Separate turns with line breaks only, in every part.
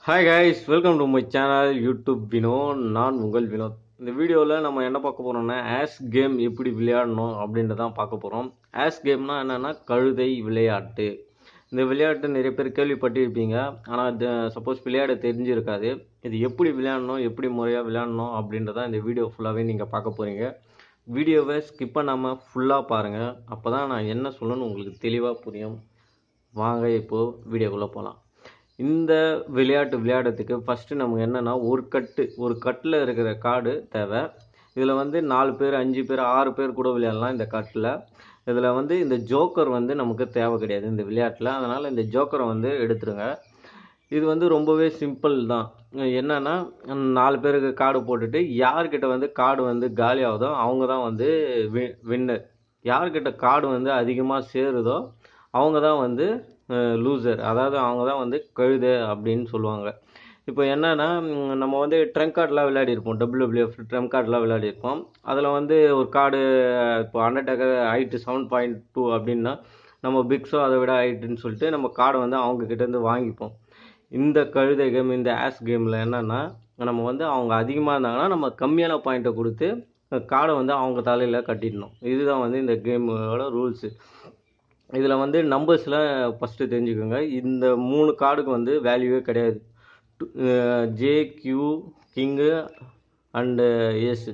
Hi guys, welcome to my channel YouTube VINO. நான் உங்கள் வினோத். இந்த வீடியோவில் நம்ம என்ன பார்க்க போறோம்னா ஆஸ் கேம் எப்படி விளையாடணும் அப்படின்றத பார்க்க போகிறோம். ஆஸ் கேம்னா என்னென்னா கழுதை விளையாட்டு. இந்த விளையாட்டு நிறைய பேர் கேள்விப்பட்டிருப்பீங்க, ஆனால் சப்போஸ் விளையாட தெரிஞ்சிருக்காது. இது எப்படி விளையாடணும், எப்படி முறையாக விளையாடணும் அப்படின்றத இந்த வீடியோ ஃபுல்லாகவே நீங்கள் பார்க்க போகிறீங்க. வீடியோவை ஸ்கிப் பண்ணாமல் ஃபுல்லாக பாருங்கள், அப்போ தான் நான் என்ன சொல்லணும்னு உங்களுக்கு தெளிவாக புரியும். வாங்க இப்போது வீடியோக்குள்ளே போகலாம். இந்த விளையாட்டு விளையாடுறதுக்கு ஃபஸ்ட்டு நமக்கு என்னென்னா ஒரு கட்டில் இருக்கிற கார்டு தேவை. இதில் வந்து 4 பேர் 5 பேர் 6 பேர் கூட விளையாடலாம் இந்த கட்டில். இதில் வந்து இந்த ஜோக்கர் வந்து நமக்கு தேவை கிடையாது இந்த விளையாட்டில், அதனால் இந்த ஜோக்கரை வந்து எடுத்துருங்க. இது வந்து ரொம்பவே சிம்பிள் தான். என்னென்னா 4 பேருக்கு கார்டு போட்டுட்டு யார்கிட்ட வந்து கார்டு வந்து காலி ஆகுதோ அவங்க தான் வந்து வின்னர். யார்கிட்ட கார்டு வந்து அதிகமாக சேருதோ அவங்க தான் வந்து லூசர், அதாவது அவங்க தான் வந்து கழுதை அப்படின்னு சொல்லுவாங்க. இப்போ என்னென்னா நம்ம வந்து ட்ரம்ப் கார்டெலாம் விளையாடிருப்போம், WWF ட்ரம்ப் கார்டெலாம் விளையாடிருப்போம். அதில் வந்து ஒரு கார்டு இப்போ அண்டர்டேக்கர் ஹைட்டு 7.2 அப்படின்னா நம்ம பிக்ஸோ அதை விட ஹைட்டுன்னு சொல்லிட்டு நம்ம கார்டை வந்து அவங்கக்கிட்டேருந்து வாங்கிப்போம். இந்த கழுதை கேம், இந்த ஆஸ் கேமில் என்னென்னா நம்ம வந்து அவங்க அதிகமாக இருந்தாங்கன்னா நம்ம கம்மியான பாயிண்ட்டை கொடுத்து கார்டை வந்து அவங்க தலையில் கட்டிடணும். இதுதான் வந்து இந்த கேமோட ரூல்ஸு. இதில் வந்து நம்பர்ஸ்லாம் ஃபஸ்ட்டு தெரிஞ்சுக்கோங்க. இந்த 3 கார்டுக்கு வந்து வேல்யூவே கிடையாது. J, Q, king and ace.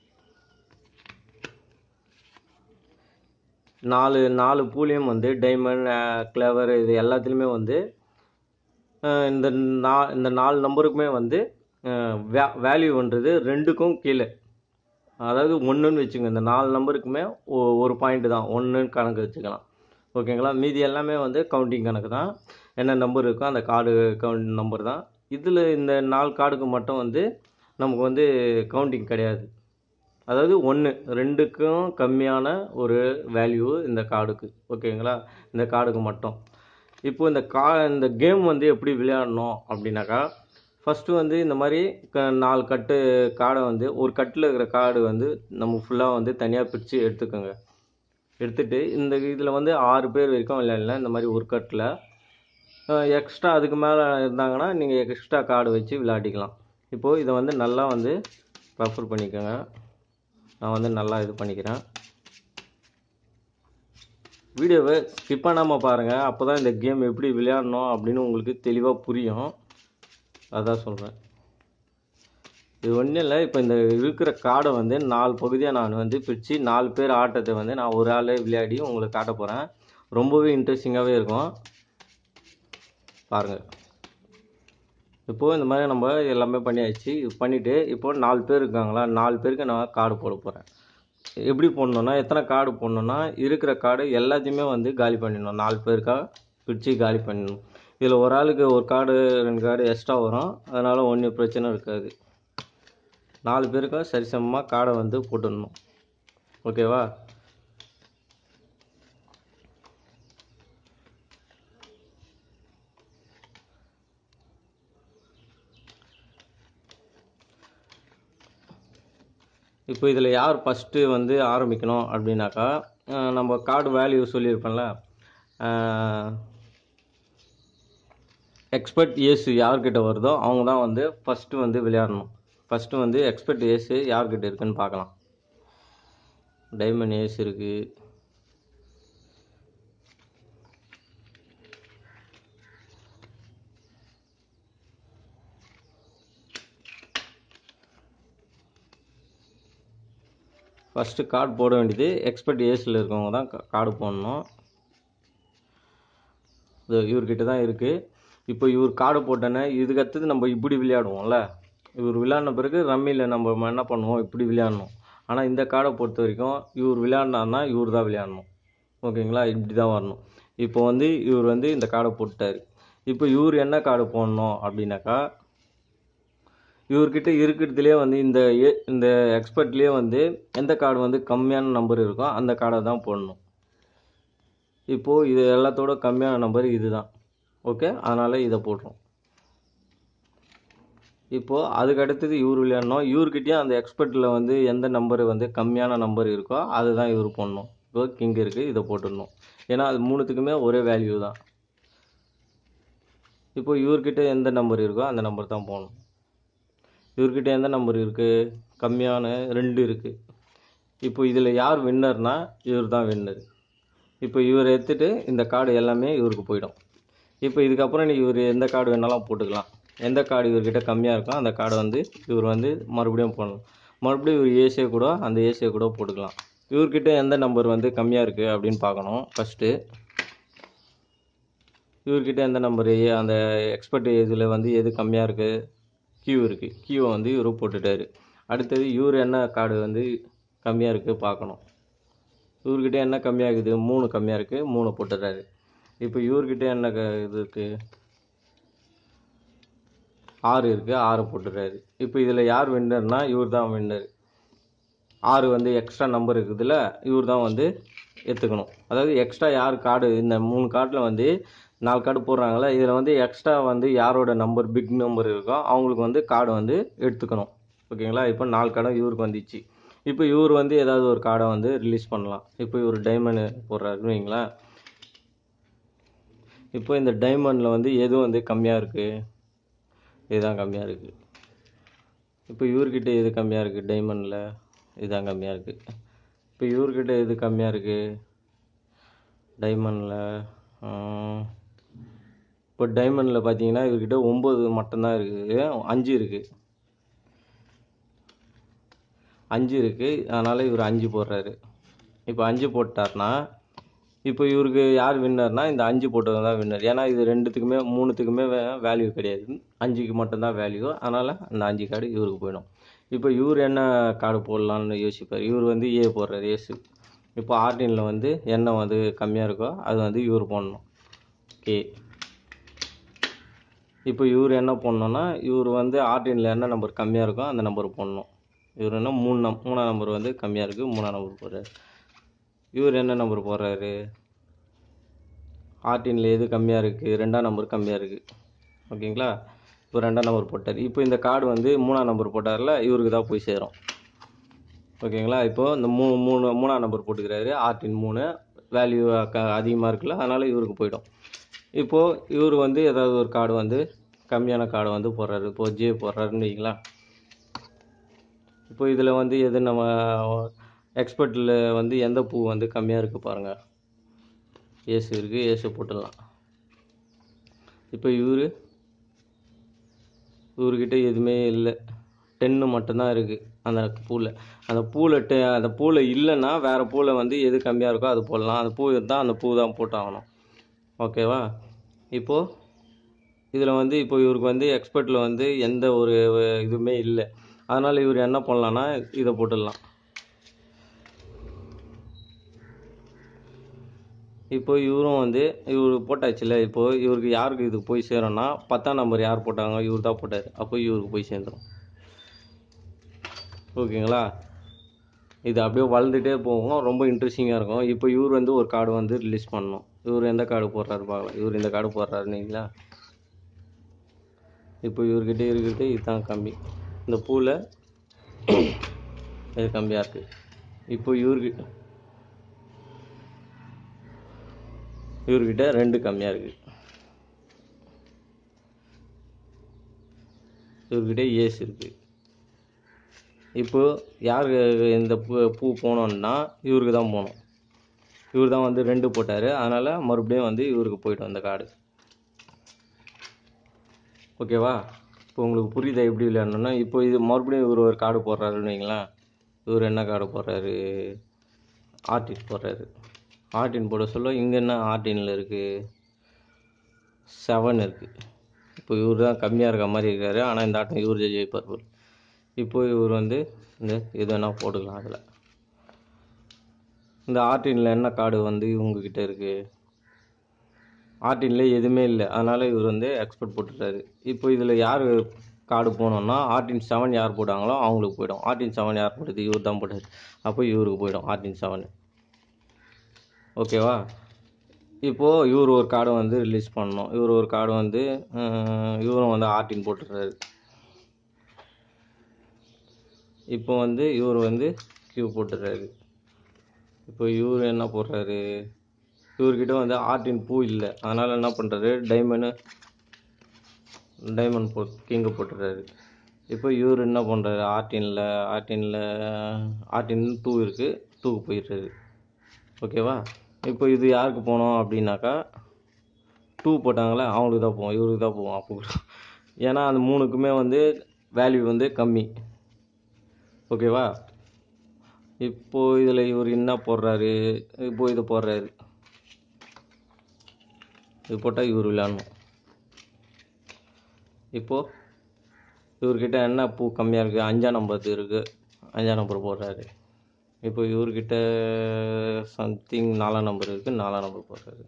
4 பூலியம் வந்து டைமண்ட், கிளவர், இது எல்லாத்துலேயுமே வந்து இந்த 4 நம்பருக்குமே வந்து வேல்யூன்றது 2க்கும் கீழே, அதாவது 1ன்னு வச்சுங்க. இந்த 4 நம்பருக்குமே ஒரு பாயிண்ட் தான், 1ன்னு கணக்கு வச்சுக்கலாம். ஓகேங்களா? மீதி எல்லாமே வந்து கவுண்டிங் கணக்கு தான். என்ன நம்பர் இருக்கோ அந்த கார்டு கவுண்ட் நம்பர் தான். இதில் இந்த 4 கார்டுக்கு மட்டும் வந்து நமக்கு வந்து கவுண்டிங் கிடையாது. அதாவது 1, 2க்கும் கம்மியான ஒரு வேல்யூ இந்த கார்டுக்கு. ஓகேங்களா? இந்த கார்டுக்கு மட்டும். இப்போது இந்த கேம் வந்து எப்படி விளையாடணும் அப்படின்னாக்கா, ஃபஸ்ட்டு வந்து இந்த மாதிரி 4 கட்டு கார்டை வந்து ஒரு கட்டில் இருக்கிற கார்டு வந்து நம்ம ஃபுல்லாக வந்து தனியாக பிரித்து எடுத்துக்கோங்க. எடுத்துகிட்டு இதில் வந்து 6 பேர் வரைக்கும் விளையாடலாம் இந்த மாதிரி ஒரு கட்டில். எக்ஸ்ட்ரா அதுக்கு மேலே இருந்தாங்கன்னா நீங்கள் எக்ஸ்ட்ரா கார்டு வச்சு விளையாடிக்கலாம். இப்போது இதை வந்து நல்லா வந்து ரெஃபர் பண்ணிக்கோங்க. நான் வந்து நல்லா இது பண்ணிக்கிறேன். வீடியோவை ஸ்கிப் பண்ணாமல் பாருங்கள், அப்போ தான் இந்த கேம் எப்படி விளையாடணும் அப்படின்னு உங்களுக்கு தெளிவாக புரியும். அதான் சொல்கிறேன். இது ஒன்றும் இல்லை. இப்போ இந்த இருக்கிற கார்டை வந்து 4 பகுதியாக நான் வந்து பிரித்து 4 பேர் ஆட்டத்தை வந்து நான் ஒரு ஆளே விளையாடி உங்களுக்கு காட்ட போகிறேன். ரொம்பவே இன்ட்ரெஸ்டிங்காகவே இருக்கும், பாருங்கள். இப்போது இந்த மாதிரி நம்ம எல்லாமே பண்ணியாச்சு. இது பண்ணிவிட்டு இப்போது 4 பேர் இருக்காங்களா, 4 பேருக்கு நான் கார்டு போட போகிறேன். எப்படி போடணுன்னா, எத்தனை கார்டு போடணுன்னா இருக்கிற கார்டு எல்லாத்தையுமே வந்து காலி பண்ணிடணும். 4 பேருக்காக பிரித்து காலி பண்ணிடணும். இதில் ஒரு ஆளுக்கு ஒரு கார்டு 2 கார்டு எக்ஸ்ட்ரா வரும், அதனால் ஒன்றும் பிரச்சனை இருக்காது. 4 பேருக்கும் சரிசமமாக கார்டை வந்து போட்டுடணும். ஓகேவா? இப்போ இதில் யார் ஃபஸ்ட்டு வந்து ஆரம்பிக்கணும் அப்படின்னாக்கா, நம்ம கார்டு வேல்யூ சொல்லியிருப்பேன்ல, எக்ஸ்பர்ட் ஏஸு யார்கிட்ட வருதோ அவங்க தான் வந்து ஃபஸ்ட்டு வந்து விளையாடணும். ஃபஸ்ட்டு வந்து எக்ஸ்பர்ட் ஏஸு யார்கிட்ட இருக்குன்னு பார்க்கலாம். டைமண்ட் ஏஸ் இருக்குது, ஃபஸ்ட்டு கார்டு போட வேண்டியது எக்ஸ்பர்ட் ஏஸில் இருக்கவங்க தான் கார்டு போடணும். இது இவர்கிட்ட தான் இருக்குது. இப்போ இவர் கார்டு போட்டோன்னே இதுக்கு அடுத்தது நம்ம இப்படி விளையாடுவோம்ல, இவர் விளையாடின பிறகு ரம்மியில் நம்ம என்ன பண்ணுவோம், இப்படி விளையாடணும். ஆனால் இந்த கார்டை பொறுத்த வரைக்கும் இவர் விளையாடினார்னா இவர் தான் விளையாடணும். ஓகேங்களா? இப்படி தான் வரணும். இப்போ வந்து இவர் வந்து இந்த கார்டை போட்டார். இப்போ இவர் என்ன கார்டு போடணும் அப்படின்னாக்கா, இவர்கிட்ட இருக்கிறதுலே வந்து இந்த எக்ஸ்பர்ட்லேயே வந்து எந்த கார்டு வந்து கம்மியான நம்பர் இருக்கோ அந்த கார்டை தான் போடணும். இப்போது இது எல்லாத்தோட கம்மியான நம்பர் இது தான். ஓகே, அதனால் இதை போடுறோம். இப்போது அதுக்கு அடுத்தது இவர் விளையாடணும். இவர்கிட்டயும் அந்த எக்ஸ்பர்ட்டில் வந்து எந்த நம்பர் வந்து கம்மியான நம்பர் இருக்கோ அதுதான் இவர் போடணும். இப்போ கிங் இருக்குது, இதை போட்டுடணும். ஏன்னா அது 3த்துக்குமே ஒரே வேல்யூ தான். இப்போ இவர்கிட்ட எந்த நம்பர் இருக்கோ அந்த நம்பர் தான் போகணும். இவர்கிட்ட எந்த நம்பர் இருக்குது, கம்மியான 2 இருக்குது. இப்போ இதில் யார் வின்னர்னா இவர் தான் வின்னர். இப்போ இவர் எடுத்துகிட்டு இந்த கார்டு எல்லாமே இவருக்கு போயிடும். இப்போ இதுக்கப்புறம் இவர் எந்த கார்டு வேணாலும் போட்டுக்கலாம். எந்த கார்டு இவர்கிட்ட கம்மியாக இருக்கோ அந்த கார்டை வந்து இவர் வந்து மறுபடியும் போடணும். மறுபடியும் இவர் ஏசியை கூட அந்த ஏசியை கூட போட்டுக்கலாம். இவர்கிட்ட எந்த நம்பர் வந்து கம்மியாக இருக்குது அப்படின்னு பார்க்கணும். ஃபஸ்ட்டு இவர்கிட்ட எந்த நம்பரு, அந்த எக்ஸ்பர்ட் இதில் வந்து எது கம்மியாக இருக்குது, கியூ இருக்குது. கியூவை வந்து இவரு போட்டுட்டாரு. அடுத்தது இவர் என்ன கார்டு வந்து கம்மியாக இருக்குது பார்க்கணும். இவர்கிட்ட என்ன கம்மியாக இருக்குது, 3 கம்மியாக இருக்குது, 3 போட்டுறாரு. இப்போ இவர்கிட்ட என்ன இது இருக்குது, 6 இருக்குது, 6 போட்டுறாரு. இப்போ இதில் யார் வின்னர்னா இவர் தான் வின்னர். 6 வந்து எக்ஸ்ட்ரா நம்பர் இருக்குதுல்ல, இவர் தான் வந்து எடுத்துக்கணும். அதாவது எக்ஸ்ட்ரா யார் கார்டு, இந்த 3 கார்டில் வந்து 4 கார்டு போடுறாங்களே, இதில் வந்து எக்ஸ்ட்ரா வந்து யாரோட நம்பர் பிக் நம்பர் இருக்கோ அவங்களுக்கு வந்து கார்டு வந்து எடுத்துக்கணும். ஓகேங்களா. இப்போ 4 கார்டும் இவருக்கு வந்துச்சு. இப்போ இவர் வந்து ஏதாவது ஒரு கார்டை வந்து ரிலீஸ் பண்ணலாம். இப்போ இவர் டைமண்ட் போடுறாருன்னு வைங்களேன். இப்போ இந்த டைமண்டில் வந்து எது வந்து கம்மியாக இருக்குது, இதுதான் கம்மியாக இருக்குது. இப்போ இவர்கிட்ட எது கம்மியாக இருக்குது, டைமண்டில் இதுதான் கம்மியாக இருக்குது. இப்போ இவர்கிட்ட எது கம்மியாக இருக்குது, டைமண்டில் இப்போ டைமண்டில் பார்த்தீங்கன்னா இவர்கிட்ட 9 மட்டும்தான் இருக்குது, 5 இருக்குது. 5 இருக்குது, அதனால் இவர் 5 போடுறாரு. இப்போ 5 போட்டார்னா இப்போ இவருக்கு யார் வின்னர்னா இந்த 5 போட்டது தான் வின்னர். ஏன்னா இது 2த்துக்குமே 3த்துக்குமே வேல்யூ கிடையாது, 5க்கு மட்டும்தான் வேல்யூ. அதனால் அந்த 5 கார்டு இவருக்கு போயிடும். இப்போ இவர் என்ன கார்டு போடலான்னு யோசிப்பார். இவர் வந்து ஏ போடுறாரு, ஏசு. இப்போ ஆர்டினில் வந்து என்ன வந்து கம்மியாக இருக்கோ அது வந்து இவர் போடணும், கே. இப்போ இவர் என்ன போடணுன்னா, இவர் வந்து ஆர்டினில் என்ன நம்பர் கம்மியாக இருக்கோ அந்த நம்பர் போடணும். இவர் என்ன 3ஆம் நம்பர் வந்து கம்மியாக இருக்குது, 3ஆம் நம்பர் போடுறாரு. இவர் என்ன நம்பர் போடுறாரு, ஆர்டினில் எது கம்மியாக இருக்குது, 2ஆம் நம்பர் கம்மியாக இருக்குது. ஓகேங்களா. இப்போ 2ஆம் நம்பர் போட்டார். இப்போ இந்த கார்டு வந்து 3ஆம் நம்பர் போட்டார்ல, இவருக்கு தான் போய் சேரும். ஓகேங்களா. இப்போது இந்த 3ஆம் நம்பர் போட்டுக்கிறாரு, ஆர்டின் 3 வேல்யூ அதிகமாக இருக்குல்ல, அதனால் இவருக்கு போயிடும். இப்போது இவர் வந்து ஏதாவது ஒரு கார்டு வந்து கம்மியான கார்டு வந்து போடுறாரு. இப்போது ஜே போடுறாருன்னு வைங்களா. இப்போ இதில் வந்து எது நம்ம எக்ஸ்பர்ட்டில் வந்து எந்த பூ வந்து கம்மியாக இருக்குது பாருங்கள், ஏசு இருக்குது, ஏசு போட்டுடலாம். இப்போ இவர்கிட்ட எதுவுமே இல்லை, 10 மட்டும்தான் இருக்குது அந்த பூவில். அந்த பூவில் இல்லைன்னா வேறு பூவில் வந்து எது கம்மியாக இருக்கோ அது போடலாம். அந்த பூ இருந்தால் அந்த பூ தான் போட்டாகணும். ஓகேவா. இப்போது இதில் வந்து இப்போ இவருக்கு வந்து எக்ஸ்பர்ட்டில் வந்து எந்த ஒரு இதுவுமே இல்லை. அதனால் இவர் என்ன பண்ணலான்னா இதை போட்டுடலாம். இப்போ இவரும் வந்து இவர் போட்டாச்சுல்ல. இப்போது இவருக்கு யாருக்கு இது போய் சேரும்னா 10ஆம் நம்பர் யார் போட்டாங்க, இவர் தான் போட்டார். அப்போ இவருக்கு போய் சேர்ந்துடும். ஓகேங்களா. இது அப்படியே வளர்ந்துட்டே போகும், ரொம்ப இன்ட்ரெஸ்டிங்காக இருக்கும். இப்போ இவர் வந்து ஒரு கார்டு வந்து ரிலீஸ் பண்ணணும். இவர் எந்த கார்டு போடுறாரு பார்க்கலாம். இவர் இந்த கார்டு போடுறாருன்னீங்களா. இப்போ இவர்கிட்ட இருக்கிறது இதுதான் கம்மி, இந்த பூவில் இது கம்மியாக இருக்குது. இப்போ இவர்கிட்ட 2 கம்மியாக இருக்குது. இவர்கிட்ட ஏசு இருக்குது. இப்போது யாருக்கு இந்த பூ போனோன்னா இவருக்கு தான் போகணும். இவர் தான் வந்து 2 போட்டார், அதனால் மறுபடியும் வந்து இவருக்கு போய்டும் அந்த கார்டு. ஓகேவா. இப்போ உங்களுக்கு புரியுதா எப்படி விளையாடணுன்னா. இப்போ இது மறுபடியும் இவர் ஒரு கார்டு போடுறாருன்னு வைங்களேன். இவர் என்ன கார்டு போடுறாரு, ஆர்டின் போடுறாரு. ஆர்டின் போட சொல்ல இங்கே என்ன ஆர்டினில் இருக்குது, 7 இருக்குது. இப்போ இவர் தான் கம்மியாக இருக்க மாதிரி இருக்கார், ஆனால் இந்த ஆட்டம் இவர் ஜெயிப்பார் போல். இப்போ இவர் வந்து இந்த எது வேணால் போட்டுக்கலாம். அதில் இந்த ஆர்டினில் என்ன கார்டு வந்து இவங்கக்கிட்ட இருக்குது, ஆர்டினில் எதுவுமே இல்லை, அதனால் இவர் வந்து எக்ஸ்பர்ட் போட்டுட்டாரு. இப்போ இதில் யார் கார்டு போனோம்னா ஆர்டின் 7 யார் போட்டாங்களோ அவங்களுக்கு போய்டும். ஆர்டின் 7 யார் போட்டது, இவர் தான் போட்டார். அப்போ இவருக்கு போய்டும் ஆர்டின் 7. ஓகேவா. இப்போது இவர் ஒரு கார்டு வந்து ரிலீஸ் பண்ணணும். இவர் ஒரு கார்டு வந்து இவரும் வந்து ஆர்டின் போட்டுடுறாரு. இப்போ வந்து இவர் வந்து கியூ போட்டுடுறாரு. இப்போ இவர் என்ன போடுறாரு, இவர்கிட்ட வந்து ஆர்டின் பூ இல்லை, அதனால் என்ன பண்ணுறாரு, டைமண்டு டைமண்ட் கிங்கு போட்டுறாரு. இப்போ இவர் என்ன பண்ணுறாரு, ஆர்டின் 2 இருக்குது, 2க்கு போயிடுறாரு. ஓகேவா? இப்போ இது யாருக்கு போனோம் அப்படின்னாக்கா 2 போட்டாங்களே அவங்களுக்கு தான் போவோம், இவருக்கு தான் போவோம் அப்போ கூட. ஏன்னா அந்த 3க்குமே வந்து வேல்யூ வந்து கம்மி. ஓகேவா? இப்போது இதில் இவர் என்ன போடுறாரு, இப்போது இது போடுறாரு, இது போட்டால் இவர் விளையாடணும். இப்போது இவர்கிட்ட என்ன பூ கம்மியாக இருக்குது, 5ஆம் நம்பர் இருக்குது, 5ஆம் நம்பர் போடுறாரு. இப்போ இவர்கிட்ட சம்திங் 4ஆம் நம்பர் இருக்குது, 4ஆம் நம்பர் போடுறாரு.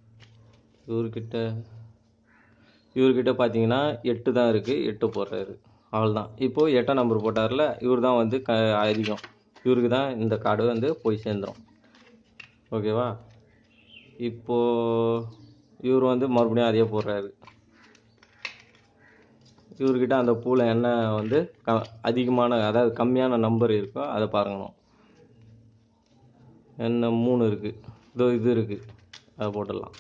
இவர்கிட்ட பார்த்தீங்கன்னா 8 தான் இருக்குது, 8 போடுறாரு. அவ்வளோதான். இப்போது 8ஆம் நம்பர் போட்டார்ல, இவர் தான் வந்து அதிகம், இவருக்கு தான் இந்த கார்டு வந்து போய் சேர்ந்துடும். ஓகேவா? இப்போது இவர் வந்து மறுபடியும் அதே போடுறாரு. இவர்கிட்ட அந்த பூவில் என்ன வந்து அதிகமான, அதாவது கம்மியான நம்பர் இருக்கோ அதை பார்க்கணும். என்ன 3 இருக்குது, இதோ இது இருக்குது, அதை போட்டுடலாம்.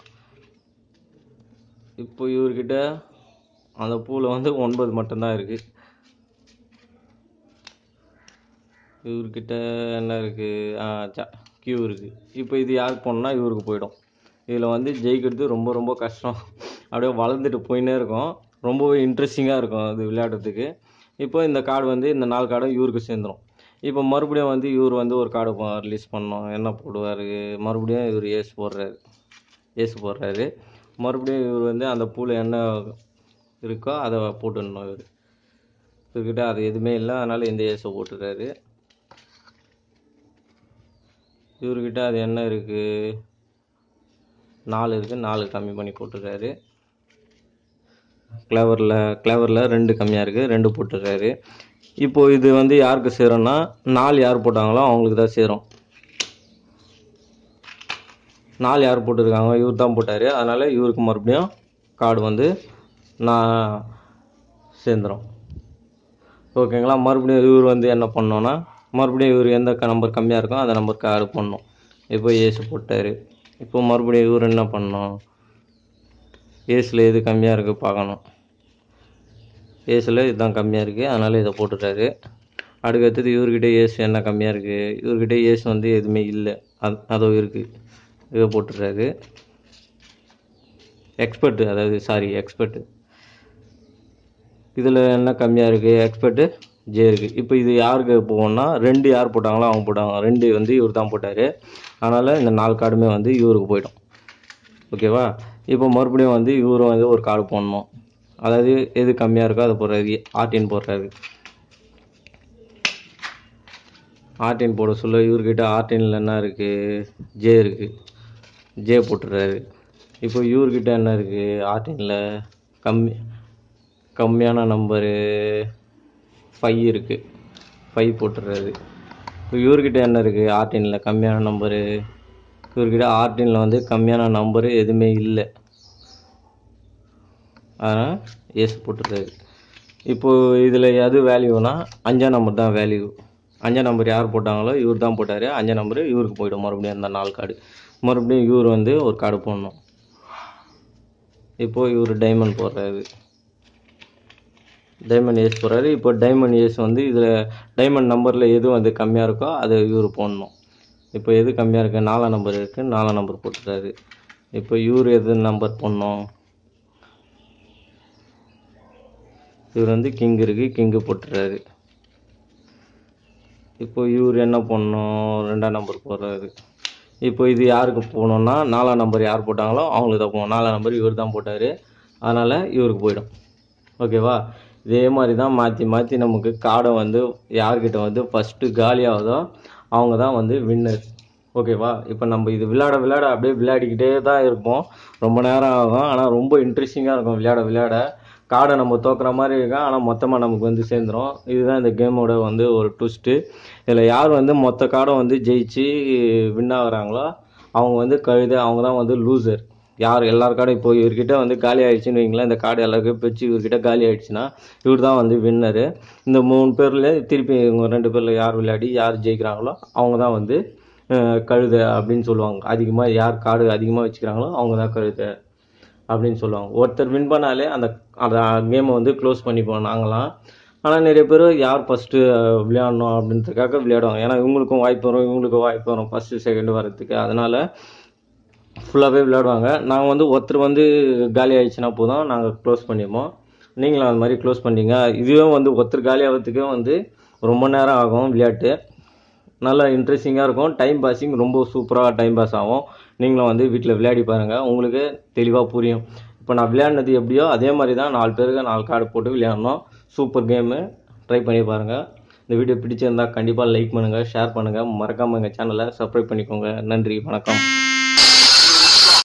இப்போ இவர்கிட்ட அந்த பூவில் வந்து 9 மட்டும்தான் இருக்குது. இவர்கிட்ட என்ன இருக்குது, கியூ இருக்குது. இப்போ இது யாருக்கு போகணுன்னா இவருக்கு போயிடும். இதில் வந்து ஜெயிக்கிறது ரொம்ப ரொம்ப கஷ்டம். அப்படியே வளர்ந்துட்டு போயின்னே இருக்கும், ரொம்பவே இன்ட்ரெஸ்டிங்காக இருக்கும் அது விளையாடுறதுக்கு. இப்போ இந்த கார்டு வந்து இந்த 4 கார்டும் இவருக்கு சேர்ந்துடும். இப்போ மறுபடியும் வந்து இவர் வந்து ஒரு கார்டு ரிலீஸ் பண்ணோம், என்ன போடுவார், மறுபடியும் இவர் ஏசு போடுறாரு. மறுபடியும் இவர் வந்து அந்த பூவில் என்ன இருக்கோ அதை போட்டுடணும். இவர்கிட்ட அது எதுவுமே இல்லை, அதனால் இந்த ஏசை போட்டுறாரு. இவர்கிட்ட அது என்ன இருக்குது, 4 இருக்குது, 4 கம்மி பண்ணி போட்டுறாரு. கிளவரில் 2 கம்மியாக இருக்குது, 2 போட்டுறாரு. இப்போது இது வந்து யாருக்கு சேரும்னா 4 யார் போட்டாங்களோ அவங்களுக்கு தான் சேரும். 4 யார் போட்டிருக்காங்க, இவர் தான் போட்டார், அதனால் இவருக்கு மறுபடியும் கார்டு வந்து நான் சேர்ந்துடும். ஓகேங்களா? மறுபடியும் இவர் வந்து என்ன பண்ணோன்னா, மறுபடியும் இவர் எந்த நம்பர் கம்மியாக இருக்கோ அந்த நம்பர் கார்டு பண்ணணும். இப்போ ஏசு போட்டார். இப்போ மறுபடியும் இவர் என்ன பண்ணணும், ஏஸில் எது கம்மியாக இருக்குது பார்க்கணும். ஏஸில் இதுதான் கம்மியாக இருக்குது, அதனால் இதை போட்டுட்டாரு. அடுத்தது இவர்கிட்ட ஏசு என்ன கம்மியாக இருக்குது, இவர்கிட்ட ஏசு வந்து எதுவுமே இல்லை, அதோ இருக்குது, இதை போட்டுறாரு. எக்ஸ்பர்ட்டு இதில் என்ன கம்மியாக இருக்குது, எக்ஸ்பர்ட்டு ஜே இருக்குது. இப்போ இது யாருக்கு போகணுன்னா 2 யார் போட்டாங்களோ அவங்க போட்டாங்க, 2 வந்து இவர் தான் போட்டார், அதனால் இந்த 4 கார்டுமே வந்து இவருக்கு போயிடும். ஓகேவா? இப்போ மறுபடியும் வந்து இவரும் வந்து ஒரு கார்டு போடணும், அதாவது எது கம்மியாக இருக்கோ அதை போடுறாரு. ஆர்டின் போடுறாரு. ஆர்டின் போட சொல்ல இவர்கிட்ட ஆர்டினில் என்ன இருக்குது, ஜே இருக்குது, ஜே போட்டுறாரு. இப்போ இவர்கிட்ட என்ன இருக்குது, ஆர்டினில் கம்மியான நம்பரு 5 இருக்குது, 5 போட்டுறாரு. இப்போ இவர்கிட்ட என்ன இருக்குது, ஆர்டினில் கம்மியான நம்பரு, இவர்கிட்ட ஆர்டினில் வந்து கம்மியான நம்பரு எதுவுமே இல்லை, அதனால் ஏசு போட்டுறாரு. இப்போது இதில் எது வேல்யூனா 5ஆம் நம்பர் தான் வேல்யூ. 5ஆம் நம்பர் யார் போட்டாங்களோ இவர் தான் போட்டார், 5ஆம் நம்பர் இவருக்கு போய்டும். மறுபடியும் அந்த 4 கார்டு மறுபடியும் இவர் வந்து ஒரு கார்டு போடணும். இப்போது இவர் டைமண்ட் போடுறாரு, டைமண்ட் ஏஸ் போடுறாரு. இப்போ டைமண்ட் ஏஸ் வந்து இதில் டைமண்ட் நம்பரில் எது வந்து கம்மியாக இருக்கோ அதை இவர் போடணும். இப்போ எது கம்மியாக இருக்குது, 4ஆம் நம்பர் இருக்குது, 4ஆம் நம்பர் போட்டுறாரு. இப்போ இவர் எது நம்பர் போடணும், இவர் வந்து கிங் இருக்குது, கிங்கு போட்டுறாரு. இப்போ இவர் என்ன பண்ணணும், 2ஆம் நம்பர் போடுறாரு. இப்போ இது யாருக்கு போகணுன்னா 4ஆம் நம்பர் யார் போட்டாங்களோ அவங்களுக்கு தான் போகணும். 4ஆம் நம்பர் இவர் தான் போட்டார், அதனால் இவருக்கு போயிடும். ஓகேவா? இதே மாதிரி தான் மாற்றி மாற்றி நமக்கு கார்டை வந்து யார்கிட்ட வந்து ஃபஸ்ட்டு காலியாகுதோ அவங்க தான் வந்து வின்னர். ஓகேவா? இப்போ நம்ம இது விளையாட அப்படியே விளையாடிக்கிட்டே தான் இருப்போம், ரொம்ப நேரம் ஆகும், ஆனால் ரொம்ப இன்ட்ரெஸ்டிங்காக இருக்கும் விளையாட. கார்டை நம்ம தோக்குற மாதிரி இருக்கும், ஆனால் மொத்தமாக நமக்கு வந்து சேர்ந்துடும். இதுதான் இந்த கேமோட வந்து ஒரு ட்விஸ்ட்டு. இதில் யார் வந்து மொத்த கார்டை வந்து ஜெயிச்சு வின் ஆகுறாங்களோ அவங்க வந்து அவங்க தான் வந்து லூசர். யார் எல்லார் கார்டும் இப்போ இவர்கிட்ட வந்து காலி ஆகிடுச்சின்னு வைங்களேன், இந்த கார்டு எல்லாருக்கும் பிரித்து இவர்கிட்ட காலி ஆகிடுச்சுன்னா இவர் தான் வந்து வின்னரு. இந்த 3 பேரில் திருப்பி இவங்க 2 பேரில் யார் விளையாடி யார் ஜெயிக்கிறாங்களோ அவங்க தான் வந்து கழுதை அப்படின்னு சொல்லுவாங்க. அதிகமாக யார் கார்டு அதிகமாக வச்சுக்கிறாங்களோ அவங்க தான் கழுதை அப்படின்னு சொல்லுவாங்க. ஒருத்தர் வின் பண்ணாலே அந்த அந்த கேமை வந்து க்ளோஸ் பண்ணிப்போம் நாங்களாம். ஆனால் நிறைய பேர் யார் ஃபஸ்ட்டு விளையாடணும் அப்படின்றதுக்காக விளையாடுவாங்க. ஏன்னா இவங்களுக்கும் வாய்ப்பு வரும், இவங்களுக்கும் வாய்ப்பு வரும் ஃபஸ்ட்டு செகண்ட் வரதுக்கு. அதனால் ஃபுல்லாகவே விளையாடுவாங்க. நாங்கள் வந்து ஒருத்தர் வந்து காலி ஆயிடுச்சுன்னா போதும், நாங்கள் க்ளோஸ் பண்ணிப்போம். நீங்களும் அது மாதிரி க்ளோஸ் பண்ணிங்க. இதுவே வந்து ஒருத்தர் காலி ஆகிறதுக்கே வந்து ரொம்ப நேரம் ஆகும் விளையாட்டு. நல்லா இன்ட்ரெஸ்டிங்காக இருக்கும். டைம் பாஸிங் ரொம்ப சூப்பராக டைம் பாஸ் ஆகும். நீங்களும் வந்து வீட்டில் விளையாடி பாருங்கள், உங்களுக்கு தெளிவாக புரியும். இப்போ நான் விளையாடினது எப்படியோ அதே மாதிரி தான் 4 பேருக்கு 4 கார்டு போட்டு விளையாடணும். சூப்பர் கேமு, ட்ரை பண்ணி பாருங்கள். இந்த வீடியோ பிடிச்சிருந்தால் கண்டிப்பாக லைக் பண்ணுங்கள், ஷேர் பண்ணுங்கள். மறக்காமல் எங்கள் சேனலை சப்ஸ்கிரைப் பண்ணிக்கோங்க. நன்றி, வணக்கம்.